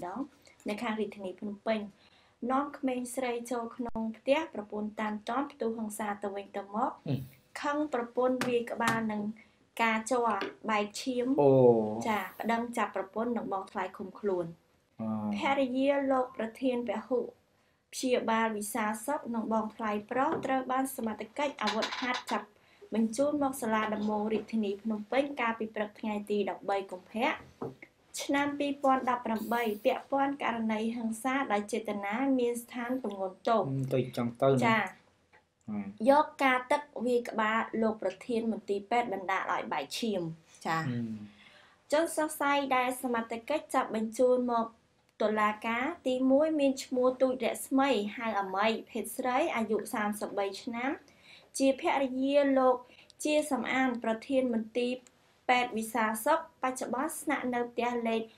ដងនៅខាងរាជធានីភ្នំពេញនាំក្មេងស្រីចូលក្នុងផ្ទះប្រពន្ធតាមតន់ផ្ទុះហិង្សាទៅវិញទៅមកខឹងប្រពន្ធវាយក្បាលនឹងការជ័របែកឈាមចាប្តឹងចាប់ប្រពន្ធនឹងបងថ្លៃឃុំខ្លួនភរិយាលោកប្រធានពហុព្យាបាលវិសាសុខនិងបងថ្លៃប្រុសត្រូវបានសមត្ថកិច្ចអាវុធហត្ថចាប់បញ្ជូនមកសាលាដំបងរាជធានីភ្នំពេញកាលពីព្រឹកថ្ងៃទី13កុម្ភៈឆ្នាំ2018ពាក់ព័ន្ធករណីហិង្សាដោយចេតនាមានស្ថានទម្ងន់ទោសទៅចង់ទៅចាយកការទឹកវាយក្បាលលោកប្រធានមន្ទីរពេទ្យបណ្ដាលឲ្យបែកឈាមចាជនសង្ស័យដែលសមត្ថកិច្ចចាប់បញ្ជូនមកតុលាការទី1មានឈ្មោះទូចរស្មីហៅអាមីភេទស្រីអាយុ33ឆ្នាំជាភរិយាលោកជាសំអានប្រធានមន្ទីរពេទ្យវិសាសុខបច្ចុប្បន្នស្នាក់នៅផ្ទះលេខ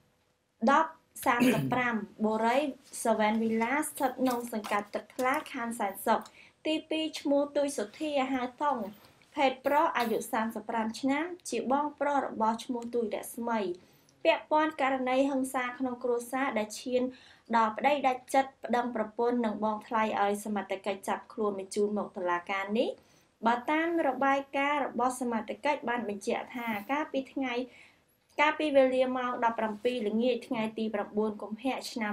1035បូរី7 Villa ស្ថិតក្នុងសង្កាត់ទឹកថ្លាខណ្ឌសែនសុខទី2ឈ្មោះទូចសុធាហៅថងភេទប្រុសអាយុ35ឆ្នាំជាបងប្រុសរបស់ឈ្មោះទូចរស្មីពាក់ព័ន្ធករណីហិង្សាក្នុងគ្រួសារដែលឈានដល់ប្តីដាច់ចិត្តប្តឹងប្រពន្ធនិងបងថ្លៃឲ្យសមត្ថកិច្ចចាប់ខ្លួនបញ្ជូនមកតុលាការនេះបើតាមរបាយការណ៍របស់សមត្ថកិច្ចបានបញ្ជាក់ថាកាលពីវេលាម៉ោង17ល្ងាចថ្ងៃទី9កុម្ភៈឆ្នាំ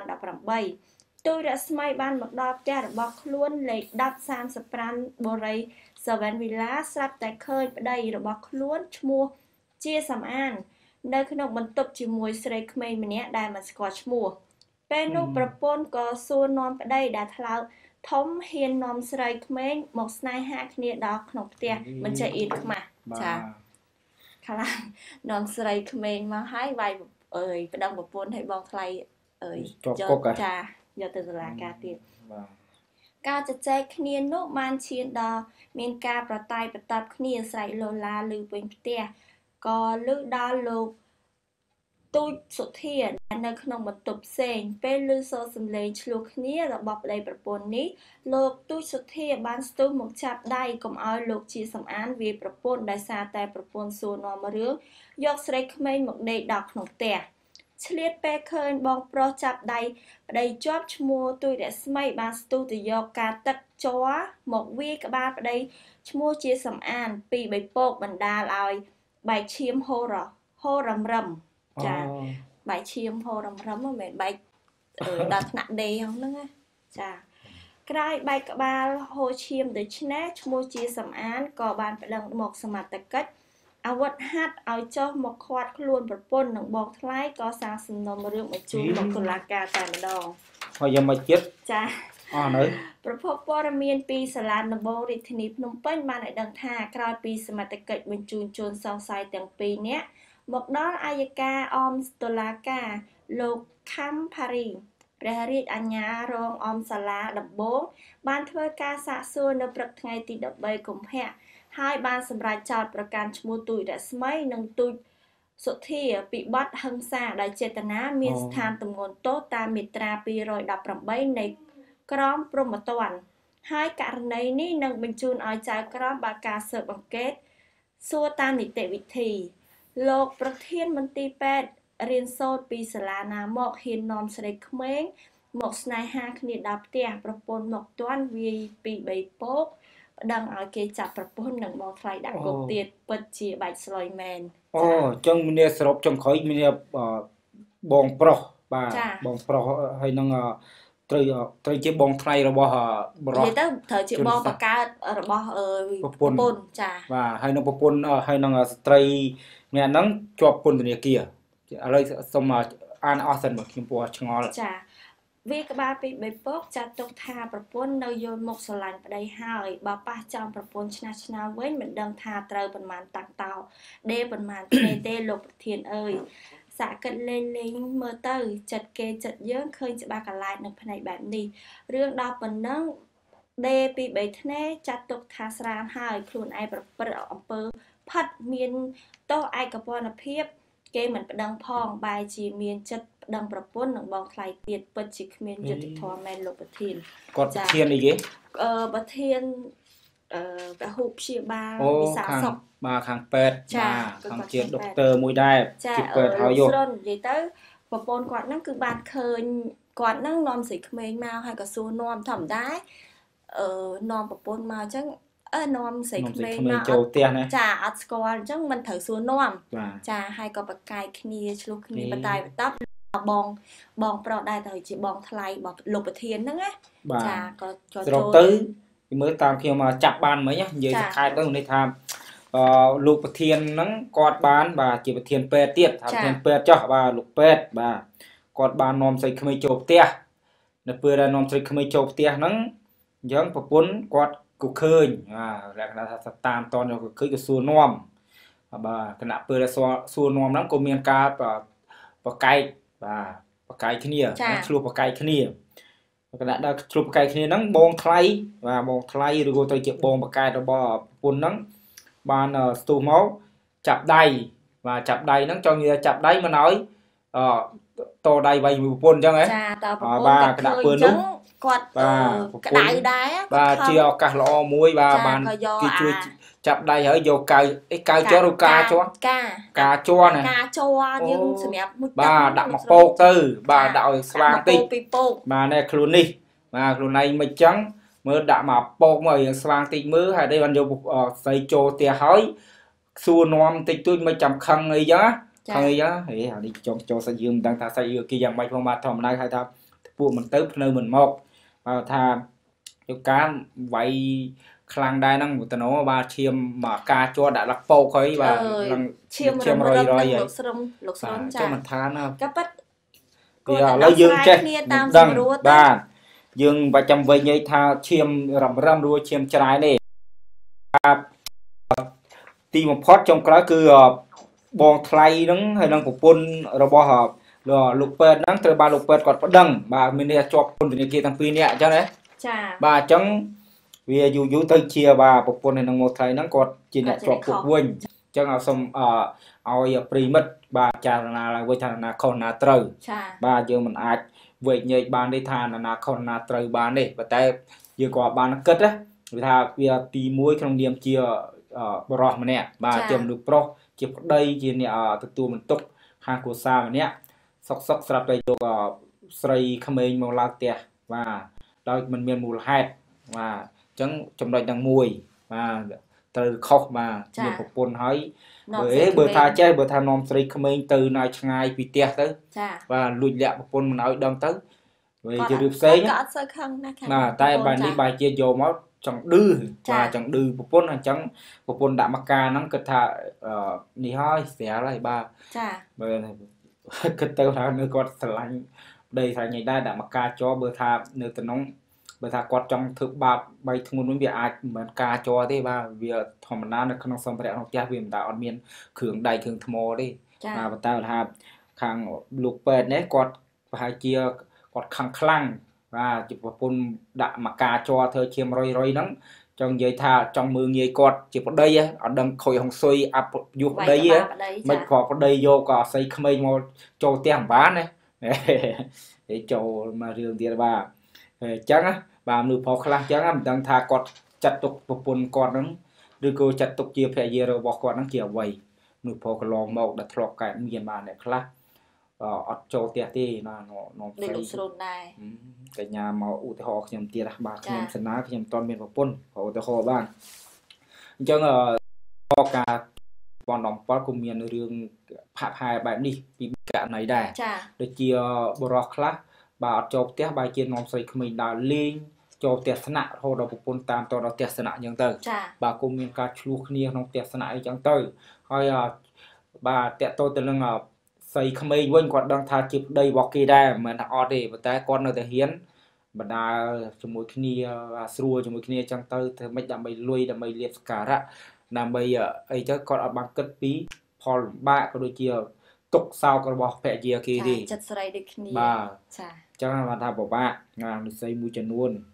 2018ទូចរស្មីបានមកដល់ផ្ទះរបស់ខ្លួនលេខ1035បូរី7 Villa ស្រាប់តែឃើញប្តីរបស់ខ្លួនឈ្មោះជាសំអាននៅក្នុងបន្ទប់ជាមួយស្រីក្មេងម្នាក់ដែលមិនស្គាល់ឈ្មោះពេលនោះប្រពន្ធក៏សួរនាំប្តីដែលថ្លើមធំហ៊ាននាំស្រីក្មេងមកស្នេហាគ្នាដល់ក្នុងផ្ទះមិនចេះអៀនខ្មាស់ចាខ្លាំងនាំស្រីក្មេងមកហើយវាយប្តឹងប្រពន្ធឲ្យបងថ្លៃយកចាយកទៅតុលាការទៀតការជជែកគ្នានោះបានឈានដល់មានការប្រតាយប្រតាប់គ្នាស្រែកលោឡាឮពេញផ្ទះក៏ឮដល់លោកទូចសុធាដែលនៅក្នុងបន្ទប់ផ្សេងពេលឮសូរសំឡេងឆ្លោះគ្នារបស់ប្តីប្រពន្ធនេះលោកទូចសុធាបានស្ទុះមកចាប់ដៃកុំឲ្យលោកជាសំអានវាយប្រពន្ធដោយសារតែប្រពន្ធសួរនាំរឿងយកស្រីក្មេងមកដេកដល់ក្នុងផ្ទះឆ្លៀតពេលឃើញបងប្រុសចាប់ដៃប្តីជាប់ឈ្មោះទូចរស្មីបានស្ទុះទៅយកការទឹកជ័រមកវាយក្បាលប្តីឈ្មោះជាសំអានពីបិពកបណ្ដាលឲ្យបែកឈាមហូររំរឹមចាបែកឈាមហូររំរឹមមិនមែនបែកដល់ថ្នាក់ដេហ្នឹងណាចាក្រោយបែកក្បាលហូរឈាមដូច្នេះឈ្មោះជាសំអានក៏បានប្តឹងមកសមត្ថកិច្ចអាវុធហត្ថឲ្យចុះមកឃាត់ខ្លួនប្រពន្ធនិងបងថ្លៃក៏សាងសំណុំរឿងបញ្ជូនមកតុលាការតែម្ដងហើយយ៉ាងមកចិត្តចានៅប្រភពព័ត៌មានពីសាលាដំបងរាជធានីភ្នំពេញបានឲ្យដឹងថាក្រោយពីសមត្ថកិច្ចបញ្ជូនជនសង្ស័យទាំងពីរនាក់មកដល់អัยការអមតុលាការលោកខំផារីព្រះរាជអាជ្ញារងអមសាលាដំបងបានធ្វើការសាកសួរនៅព្រឹកថ្ងៃទី13កុម្ភៈហើយបានសម្រេចចោទប្រកាន់ឈ្មោះទូចរស្មីនិងទូចសុធាពីបទហិង្សាដោយចេតនាមានស្ថានទម្ងន់ទោសតាមមាត្រា218នៃក្រមព្រហ្មទណ្ឌហើយករណីនេះនឹងបញ្ជូនឲ្យចៅក្រមបើកការស៊ើបអង្កេតសួរតាមនីតិវិធីលោកប្រធានមន្ទីរពេទ្យរៀនសូត្រពីសាលាណាមកហ៊ាននាំស្រីក្មេងមកស្នេហាគ្នាដល់ផ្ទះប្រពន្ធមកទាន់វាយពីបីពកប្តឹងឲ្យគេចាប់ប្រពន្ធនិងបងថ្លៃដាក់គុកទៀតពិតជាបាច់ស្លុយមែនអញ្ចឹងមានសរុបចំក្រោយមានបងប្រុសបាទបងប្រុសហើយនឹងត្រូវជាបងថ្លៃរបស់បរិសុទ្ធទៅត្រូវជាបងបង្កើតរបស់ប្រពន្ធចាបាទហើយនឹងប្រពន្ធហើយនឹងស្ត្រីម្នាក់ហ្នឹងជាប់ពន្ធនាគារឥឡូវសូមអានអស់សិនមកខ្ញុំពោះឆ្ងល់ចាវាក្បាលពីបីពកចាត់ទុកថាប្រពន្ធនៅយល់មុខស្រឡាញ់ប្តីហើយបើប៉ះចំប្រពន្ធឆ្នាវិញមិនដឹងថាត្រូវប៉ុន្មានតាំងតោដេប៉ុន្មានទេលោកប្រធានអើយសាកគិតលេងមើលទៅចិត្តគេចិត្តយើងឃើញច្បាស់កន្លែងនឹងផ្នែកបែបនេះរឿងដល់ប៉ុណ្ណឹងដេពី3ធ្នេចាត់ទុកថាស្រានហើយខ្លួនឯងប្រព្រឹត្តអំពើផិតមានទោសឯកពលភាពគេមិនប្តឹងផងបែរជាមានចិត្តប្តឹងប្រពន្ធនិងបងថ្លៃទៀតពិតជាគ្មានយុត្តិធម៌មែនលោកប្រធានគាត់ប្រធានអីគេប្រធានពហុព្យាបាលវិសាសុខបាទខាងពេទ្យបាទខាងជាដុកទ័រមួយដែរជាពេទ្យហើយយកស្រុននិយាយទៅពប្រពន្ធគាត់ហ្នឹងគឺបានឃើញគាត់ហ្នឹងនាំស្រីក្មេងមកហើយក៏សួរនាំធម្មតានាំប្រពន្ធមកអញ្ចឹងនាំស្រីក្មេងមកចូលផ្ទះណាចាអត់ស្គាល់អញ្ចឹងមិនត្រូវសួរនាំចាហើយក៏ប្រកែកគ្នាឆ្លោះគ្នាបតែបតប់បងប្រុសដែរទៅជាបងថ្លៃរបស់លោកប្រធានហ្នឹងណាចាក៏ចូលទៅមើលតាមខ្ញុំមកចាប់បានមិញនិយាយសង្ខេបទៅនេះថាលោកប្រធានហ្នឹងគាត់បានបាទជាប្រធានពេទ្យទៀតថាប្រធានពេទ្យចោះបាទលោកពេទ្យបាទគាត់បាននាំស្រីក្មេងចូលផ្ទះនៅពេលដែលនាំស្រីក្មេងចូលផ្ទះហ្នឹងអញ្ចឹងប្រពន្ធគាត់ក៏ឃើញលក្ខណៈថាតាមតនក៏ឃើញក៏សួរនាំបាទគណៈពេលដែលសួរនាំហ្នឹងក៏មានការប្រកែកបាទប្រកែកគ្នាឆ្លោះប្រកែកគ្នាគណៈដល់ឆ្លោះប្រកែកគ្នាហ្នឹងបងថ្លៃបាទបងថ្លៃឬក៏ទៅជាបងប្រកែករបស់ប្រពន្ធហ្នឹងបានស្ទុះមកចាប់ដៃបាទចាប់ដៃហ្នឹងចង់និយាយចាប់ដៃមិនឲ្យតដៃវាយមួយប្រពន្ធអញ្ចឹងហ៎ចាតប្រពន្ធបាទគណៈពេលនោះគាត់ក្តៅដែរបាទជាឱកាសល្អមួយបាទបានគេជួយចាប់ដៃហើយយកកៅជ័រឬកាជ័រកាជ័រណាកាជ័រយើងសម្រាប់មួយបាទដាក់មកពោកទៅបាទដាក់ឲ្យស្វាងតិចបាទនេះខ្លួននេះបាទខ្លួនឯងមិនអញ្ចឹងមើលដាក់មកពោកមកឲ្យស្វាងតិចមើលហើយđâyបានយកស្រីចូលផ្ទះហើយសួរនាំតិចតួចមិនចាំខឹងអីចឹងខឹងអីហេអានេះចង់ចូលសាច់យើងមិនដឹងថាសាច់យើងគេយ៉ាងម៉េចផងបាទធម្មតាហៅថាពួកមិនទៅភ្នៅមិនមកថាយកការវាយខ្លាំងដែរហ្នឹងទៅណោបាទឈាមមកការជ័រដាក់លពោកហើយបាទឈាមរយលោកស្រុំចាចាំមិនថាណាក៏ប៉ិតគឺឥឡូវយើងចេះដឹងបាទយើងបាច់ចាំវិញនិយាយថាឈាមរំរួចឈាមច្រាយនេះបាទទីបំផុតចុងក្រោយគឺបងថ្លៃហ្នឹងហើយនឹងប្រពន្ធរបស់លោកពេទ្យហ្នឹងត្រូវបានលោកពេទ្យគាត់ប្តឹងបាទមាននេះជាប់ពន្ធនាគារទាំងពីរនាក់អញ្ចឹងណាចាបាទអញ្ចឹងវាយូរទៅជាបាទប្រពន្ធហើយនឹងមកថ្លៃហ្នឹងគាត់ជាអ្នកជាប់គុកវិញអញ្ចឹងសូមឲ្យប្រិមិត្តបាទចារណាឡើងវិញថាណាខុសណាត្រូវបាទយើងមិនអាចវែកញែកបានទេថាណាខុសណាត្រូវបានទេប៉ុន្តែយើងក៏បានគិតណាវាថាវាទី1ក្នុងនាមជាបរិះម្នាក់បាទជាមនុស្សប្រុសជាប្តីជាអ្នកទទួលបន្ទុកខាងគ្រួសារម្នាក់សុកស្រាប់តែយកស្រីក្មេងមកឡើងផ្ទះបាទដោយមិនមានមូលហេតុបាទអញ្ចឹងចំណុចទាំងមួយបាទត្រូវខុសបាទមានប្រពន្ធហើយបើថាចេះបើថានាំស្រីក្មេងទៅណាឆ្ងាយពីផ្ទះទៅបាទលួចលាក់ប្រពន្ធមិនឲ្យដឹងទៅវាជារឿងផ្សេងក៏អត់សូវខឹងណាស់បាទតែបែរនេះបែរជាយកមកចង់ឌឺបាទចង់ឌឺប្រពន្ធអញ្ចឹងប្រពន្ធដាក់មកការហ្នឹងគិតថានេះហើយស្រាលហើយបាទចាបើគិតទៅថានៅគាត់ស្រឡាញ់ប្តីស្រឡាញ់ញ៉ៃដែរដាក់មកការចោបើថានៅតំណងបើថាគាត់ចង់ធ្វើបាបបីធ្ងន់វិញវាអាចមិនមែនការចោទេបាទវាធម្មតានៅក្នុងសម្ភារៈក្នុងផ្ទះវាមិនតាអត់មានគ្រឿងដៃគ្រឿងថ្មទេបាទប៉ុន្តែថាខាងលោកពេទ្យនេះគាត់ប្រហែលជាគាត់ខឹងខ្លាំងបាទជាប្រពន្ធដាក់មកការចោធ្វើឈាមរយហ្នឹងចង់និយាយថាចង់មើងងាយគាត់ជាប្តីអត់ដឹងខុយហុងស៊ុយអាប់យុះប្តីមិនខកប្តីយកក៏អស័យក្មេងមកចូលផ្ទះមិនបានណាឯចូលមករឿងទៀតបាទអញ្ចឹងបាទមនុស្សប្រុសខ្លះអញ្ចឹងមិនដឹងថាគាត់ចាត់ទុកប្រពន្ធគាត់ហ្នឹងឬក៏ចាត់ទុកជាភរិយារបស់គាត់ហ្នឹងជាអ្វីមនុស្សប្រុសកន្លងមកដែលធ្លាប់កើតមានបាទអ្នកខ្លះអត់ចូលផ្ទះទេណានាំស្រីលោកស្រូនដែរកញ្ញាមកឧទាហរណ៍ខ្ញុំទៀតបាទខ្ញុំសណាខ្ញុំមិនទាន់មានប្រពន្ធឧទាហរណ៍បានអញ្ចឹងការប៉ុន17ក៏មានរឿងផាក់ផែបែបនេះពីករណីដែរដូចជាបរិះខ្លះបាទអត់ចូលផ្ទះបែរជានាំស្រីក្មេងដើរលេងចូលផ្ទះស្នាក់រហូតដល់ប្រពន្ធតាមតដល់ផ្ទះស្នាក់អញ្ចឹងទៅបាទគុំមានការឆ្លោះគ្នាក្នុងផ្ទះស្នាក់អីចឹងទៅហើយបាទតកតទៅនឹងស្រីក្មេងវិញគាត់ដឹងថាជាប្តីរបស់គេដែរមិនមែនថាអត់ទេប៉ុន្តែគាត់នៅតែហ៊ានបណ្ដាលជាមួយគ្នាស្រួលជាមួយគ្នាចឹងទៅធ្វើម៉េចដើម្បីលុយដើម្បីលៀបសការៈដើម្បីអីទៅគាត់អត់បានគិតពីផលលំបាកក៏ដូចជាទុកសោករបស់ភរិយាគេទេចិត្តស្រីដូចគ្នាបាទចាអញ្ចឹងគាត់ថាពិបាកនិស្ស័យមួយចំនួន